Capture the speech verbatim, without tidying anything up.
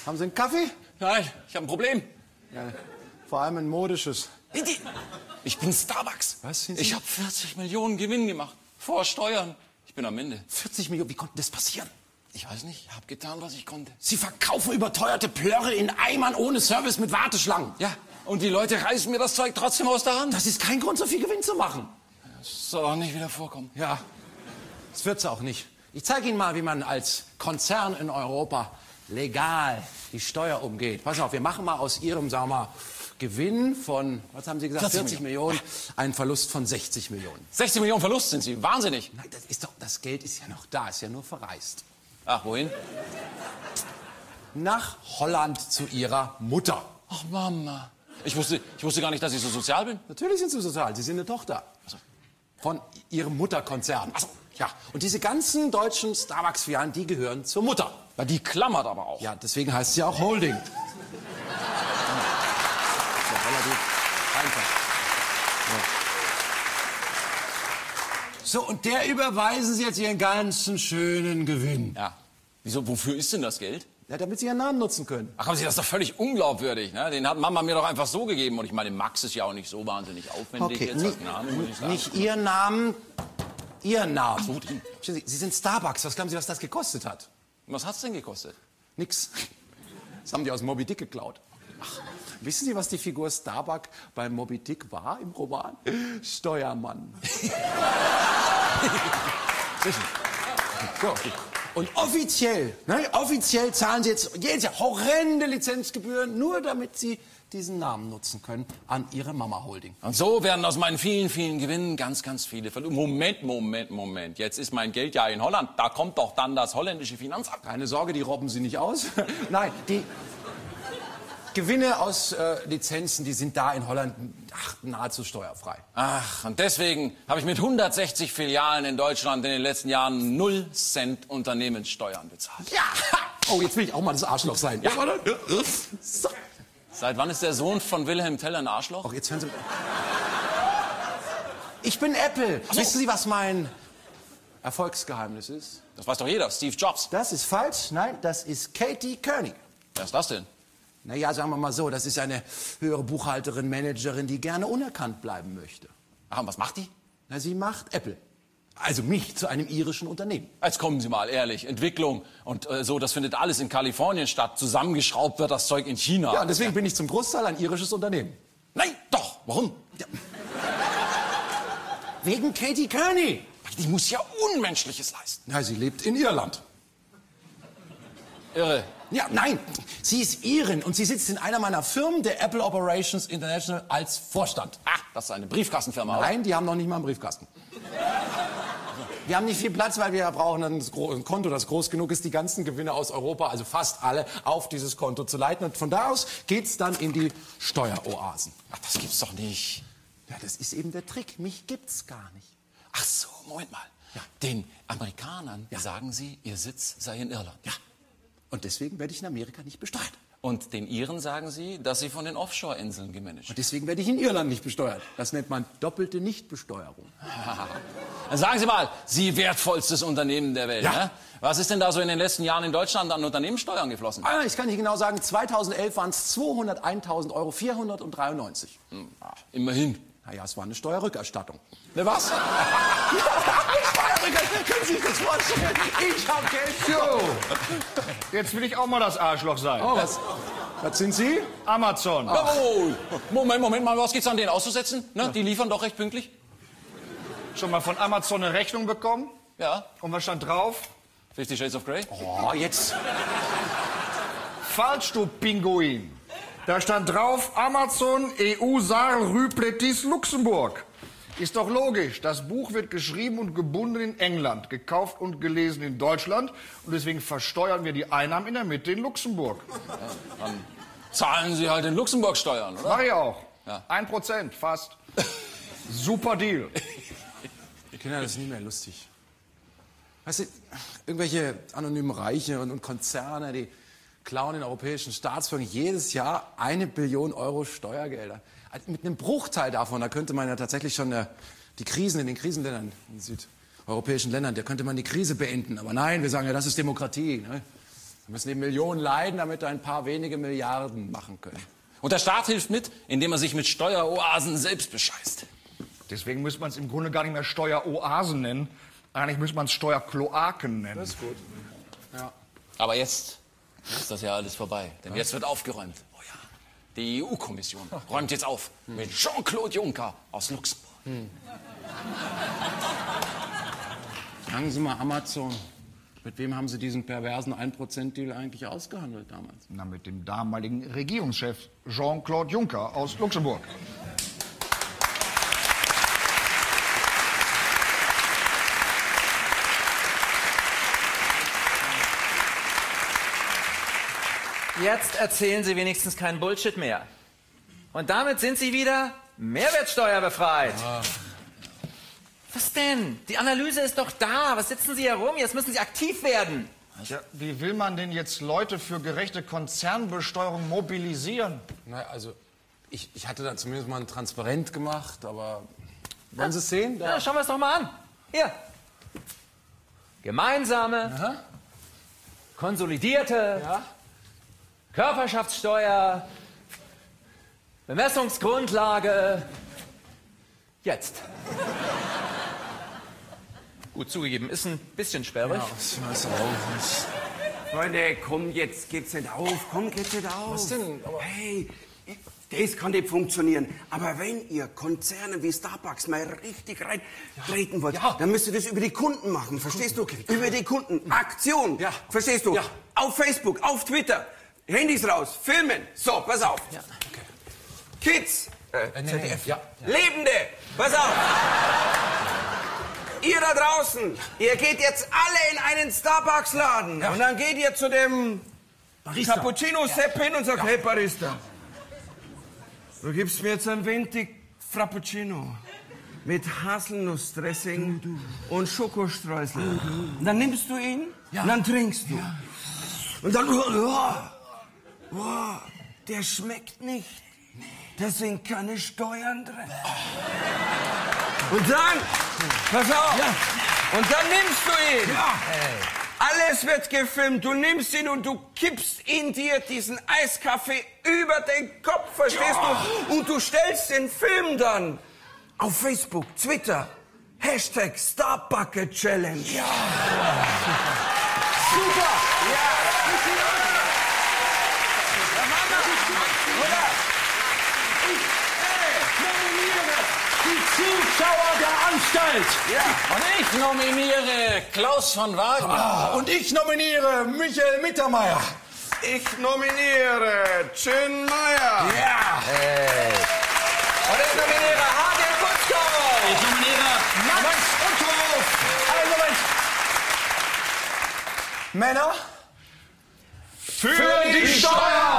Haben Sie einen Kaffee? Nein, ich habe ein Problem. Ja, vor allem ein modisches. Ich bin Starbucks. Was sind Sie? Ich habe vierzig Millionen Gewinn gemacht. Vor Steuern. Ich bin am Ende. vierzig Millionen, wie konnte das passieren? Ich weiß nicht, ich habe getan, was ich konnte. Sie verkaufen überteuerte Plörre in Eimern ohne Service mit Warteschlangen. Ja, und die Leute reißen mir das Zeug trotzdem aus der Hand. Das ist kein Grund, so viel Gewinn zu machen. Das soll auch nicht wieder vorkommen. Ja, das wird's auch nicht. Ich zeige Ihnen mal, wie man als Konzern in Europa legal die Steuer umgeht. Pass auf, wir machen mal aus Ihrem, sagen wir mal, Gewinn von, was haben Sie gesagt, vierzig vierzig Millionen, einen Verlust von sechzig Millionen. sechzig Millionen Verlust sind Sie, wahnsinnig. Nein, das ist doch, das Geld ist ja noch da, ist ja nur verreist. Ach, wohin? Nach Holland zu Ihrer Mutter. Ach, Mama. Ich wusste, ich wusste gar nicht, dass ich so sozial bin. Natürlich sind Sie sozial, Sie sind eine Tochter. Von Ihrem Mutterkonzern. Ach so. Ja, und diese ganzen deutschen Starbucks-Filialen, die gehören zur Mutter. Ja, die klammert aber auch. Ja, deswegen heißt sie auch Holding. Ja, relativ einfach. Ja. So, und der überweisen Sie jetzt Ihren ganzen schönen Gewinn. Ja. Wieso, wofür ist denn das Geld? Ja, damit Sie Ihren Namen nutzen können. Ach, haben Sie, das ist doch völlig unglaubwürdig. Ne? Den hat Mama mir doch einfach so gegeben. Und ich meine, Max ist ja auch nicht so wahnsinnig aufwendig Okay, jetzt nie, als Name, muss ich sagen. nicht Ihren Namen, Ihren Namen. Ach so, den. Sie, Sie sind Starbucks. Was glauben Sie, was das gekostet hat? Was hat's denn gekostet? Nix. Das haben die aus Moby Dick geklaut. Ach, wissen Sie, was die Figur Starbuck bei Moby Dick war im Roman? Steuermann. So. Und offiziell, ne, offiziell zahlen Sie jetzt jedes Jahr horrende Lizenzgebühren, nur damit Sie diesen Namen nutzen können an Ihre Mama Holding. Und so werden aus meinen vielen, vielen Gewinnen ganz, ganz viele Verluste. Moment, Moment, Moment. Jetzt ist mein Geld ja in Holland. Da kommt doch dann das holländische Finanzamt. Keine Sorge, die robben Sie nicht aus. Nein, die Gewinne aus äh, Lizenzen, die sind da in Holland ach, nahezu steuerfrei. Ach, und deswegen habe ich mit hundertsechzig Filialen in Deutschland in den letzten Jahren null Cent Unternehmenssteuern bezahlt. Ja! Oh, jetzt will ich auch mal das Arschloch sein. Ja. So. Seit wann ist der Sohn von Wilhelm Tell ein Arschloch? Ach, jetzt hören Sie. Ich bin Apple. So. Wissen Sie, was mein Erfolgsgeheimnis ist? Das weiß doch jeder, Steve Jobs. Das ist falsch. Nein, das ist Katie Kearney. Wer ist das denn? Naja, sagen wir mal so, das ist eine höhere Buchhalterin, Managerin, die gerne unerkannt bleiben möchte. Ach, und was macht die? Na, sie macht Apple. Also mich zu einem irischen Unternehmen. Jetzt kommen Sie mal, ehrlich. Entwicklung und äh, so, das findet alles in Kalifornien statt. Zusammengeschraubt wird das Zeug in China. Ja, und deswegen bin ich zum Großteil ein irisches Unternehmen. Nein, doch. Warum? Ja. Wegen Katie Kearney. Die muss ja Unmenschliches leisten. Na, sie lebt in Irland. Irre. Ja, nein, sie ist Irin und sie sitzt in einer meiner Firmen, der Apple Operations International, als Vorstand. Ah, das ist eine Briefkastenfirma, oder? Nein, die haben noch nicht mal einen Briefkasten. Wir haben nicht viel Platz, weil wir brauchen ein Konto, das groß genug ist, die ganzen Gewinne aus Europa, also fast alle, auf dieses Konto zu leiten. Und von da aus geht's dann in die Steueroasen. Ach, das gibt's doch nicht. Ja, das ist eben der Trick. Mich gibt's gar nicht. Ach so, Moment mal. Ja. Den Amerikanern Ja. sagen Sie, ihr Sitz sei in Irland. Ja. Und deswegen werde ich in Amerika nicht besteuert. Und den Iren sagen Sie, dass sie von den Offshore-Inseln gemanagt Und werden. deswegen werde ich in Irland nicht besteuert. Das nennt man doppelte Nichtbesteuerung. Dann sagen Sie mal, Sie wertvollstes Unternehmen der Welt. Ja. Ne? Was ist denn da so in den letzten Jahren in Deutschland an Unternehmenssteuern geflossen? Ah, ich kann nicht genau sagen, zweitausendelf waren es zweihunderteintausend Euro, vierhundertdreiundneunzig. Hm, ah, immerhin. Naja, es war eine Steuerrückerstattung. Ne, was? Steuerrückerstattung, können Sie sich das vorstellen? Ich hab Geld. Jo, jetzt will ich auch mal das Arschloch sein. Oh, was, was sind Sie? Amazon. Oh, Moment, Moment mal, was geht's an denen auszusetzen? Ne? Die liefern doch recht pünktlich. Schon mal von Amazon eine Rechnung bekommen? Ja. Und was stand drauf? Fifty Shades of Grey? Oh, jetzt. Falsch, du Pinguin. Da stand drauf Amazon E U Saar Rue Plessis Luxemburg. Ist doch logisch. Das Buch wird geschrieben und gebunden in England, gekauft und gelesen in Deutschland. Und deswegen versteuern wir die Einnahmen in der Mitte in Luxemburg. Dann zahlen Sie halt in Luxemburg Steuern, oder? Mach ich auch. Ja. Ein Prozent, fast. Super Deal. Kinder, das ist nie mehr lustig. Weißt du, irgendwelche anonymen Reiche und, und Konzerne, die klauen in europäischen Staatsfirmen jedes Jahr eine Billion Euro Steuergelder. Mit einem Bruchteil davon, da könnte man ja tatsächlich schon äh, die Krisen in den Krisenländern, in südeuropäischen Ländern, da könnte man die Krise beenden. Aber nein, wir sagen ja, das ist Demokratie. Ne? Da müssen eben Millionen leiden, damit wir ein paar wenige Milliarden machen können. Und der Staat hilft mit, indem er sich mit Steueroasen selbst bescheißt. Deswegen müsste man es im Grunde gar nicht mehr Steueroasen nennen. Eigentlich müsste man es Steuerkloaken nennen. Das ist gut. Ja. Aber jetzt ist das ja alles vorbei. Denn jetzt wird aufgeräumt. Oh ja. Die E U-Kommission räumt jetzt auf mit Jean-Claude Juncker aus Luxemburg. Hm. Sagen Sie mal, Amazon, mit wem haben Sie diesen perversen ein Prozent Deal eigentlich ausgehandelt damals? Na, mit dem damaligen Regierungschef Jean-Claude Juncker aus Luxemburg. Jetzt erzählen Sie wenigstens keinen Bullshit mehr. Und damit sind Sie wieder mehrwertsteuerbefreit. Ah. Was denn? Die Analyse ist doch da. Was sitzen Sie herum? Jetzt müssen Sie aktiv werden. Ja, wie will man denn jetzt Leute für gerechte Konzernbesteuerung mobilisieren? Na, also, ich, ich hatte da zumindest mal ein Transparent gemacht, aber... Wollen Sie es sehen? Da. Ja, schauen wir es doch mal an. Hier. Gemeinsame, Aha. konsolidierte... Ja. Körperschaftssteuer, Bemessungsgrundlage, jetzt. Gut zugegeben, ist ein bisschen sperrig. Ja, ich weiß auch nicht. Freunde, komm, jetzt geht's nicht auf, komm, geht's nicht auf. Was denn? Aber hey, das kann nicht funktionieren. Aber wenn ihr Konzerne wie Starbucks mal richtig reintreten wollt, ja. dann müsst ihr das über die Kunden machen, verstehst du? Okay, über die Kunden. Aktion, ja. verstehst du? Ja. Auf Facebook, auf Twitter. Handys raus, filmen. So, pass auf. Ja. Okay. Kids, äh, nee, Z D F. Ja. Lebende, pass auf. Ihr da draußen, ihr geht jetzt alle in einen Starbucks-Laden. Ja. Und dann geht ihr zu dem Barista. Cappuccino Sepp hin und sagt, ja. hey Barista, du gibst mir jetzt ein Venti Frappuccino mit Haselnussdressing du, du. und Schokostreusel. Du, du. Und dann nimmst du ihn ja. und dann trinkst du. Ja. Und dann... Oh, Wow, der schmeckt nicht. Da sind keine Steuern drin. Und dann, pass auf, ja. und dann nimmst du ihn. Ja. Alles wird gefilmt. Du nimmst ihn und du kippst ihn dir, diesen Eiskaffee, über den Kopf, verstehst ja. du? Und du stellst den Film dann auf Facebook, Twitter, Hashtag Starbucket Challenge. Ja. Super. Super. Ja. Zuschauer der Anstalt. Ja. Und ich nominiere Klaus von Wagner. Ah, und ich nominiere Michael Mittermeier. Ich nominiere Chin Meyer. Ja. Hey. Und ich nominiere Hagel Putzkau. Ich nominiere Max Uthoff. Einen Moment. Männer für, für die, die Steuer.